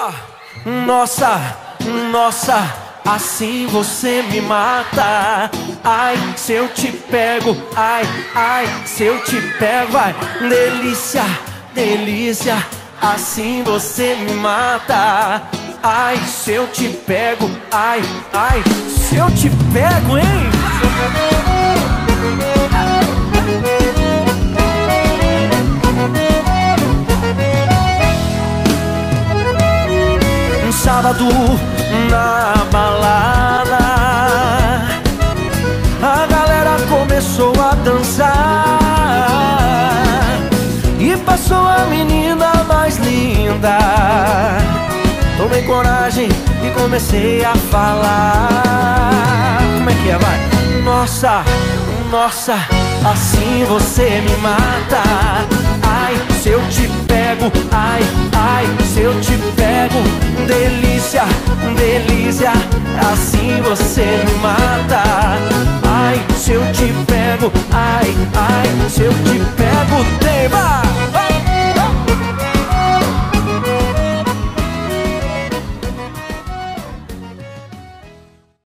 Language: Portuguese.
Nossa, nossa, assim você me mata. Ai, se eu te pego, ai, ai, se eu te pego, vai. Delícia, delícia, assim você me mata. Ai, se eu te pego, ai, ai, se eu te pego, hein? Um sábado na balada, a galera começou a dançar e passou a menina mais linda. Tomei coragem e comecei a falar. Como é que é, vai? Nossa, nossa, assim você me mata. Ai, se eu te pego, ai, ai, se eu te pego. Delícia, delícia, assim você